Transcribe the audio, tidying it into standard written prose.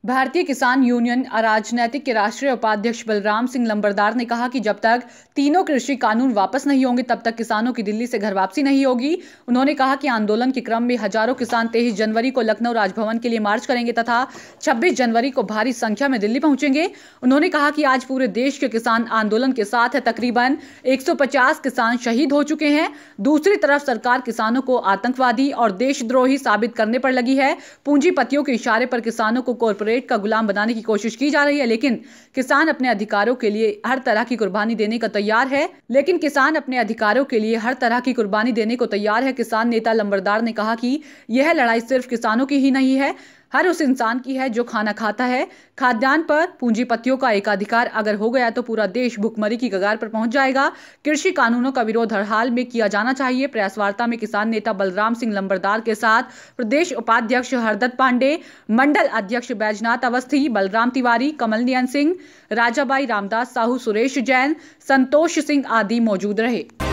भारतीय किसान यूनियन राजनीतिक के राष्ट्रीय उपाध्यक्ष बलराम सिंह लंबरदार ने कहा कि जब तक तीनों कृषि कानून वापस नहीं होंगे तब तक किसानों की दिल्ली से घर वापसी नहीं होगी। उन्होंने कहा कि आंदोलन के क्रम में हजारों किसान 23 जनवरी को लखनऊ राजभवन के लिए मार्च करेंगे तथा 26 जनवरी को भारी संख्या में दिल्ली पहुंचेंगे। उन्होंने कहा कि आज पूरे देश के किसान आंदोलन के साथ है। तकरीबन 150 किसान शहीद हो चुके हैं। दूसरी तरफ सरकार किसानों को आतंकवादी और देशद्रोही साबित करने पर लगी है। पूंजीपतियों के इशारे पर किसानों को कॉर्पोरेट का गुलाम बनाने की कोशिश की जा रही है, लेकिन किसान अपने अधिकारों के लिए हर तरह की कुर्बानी देने को तैयार है। किसान नेता लंबरदार ने कहा कि यह लड़ाई सिर्फ किसानों की ही नहीं है, हर उस इंसान की है जो खाना खाता है। खाद्यान्न पर पूंजीपतियों का एकाधिकार अगर हो गया तो पूरा देश भुखमरी की कगार पर पहुंच जाएगा। कृषि कानूनों का विरोध हर हाल में किया जाना चाहिए। प्रेस वार्ता में किसान नेता बलराम सिंह लंबरदार के साथ प्रदेश उपाध्यक्ष हरदत्त पांडे, मंडल अध्यक्ष बैजनाथ अवस्थी, बलराम तिवारी, कमल नयन सिंह, राजाबाई रामदास साहू, सुरेश जैन, संतोष सिंह आदि मौजूद रहे।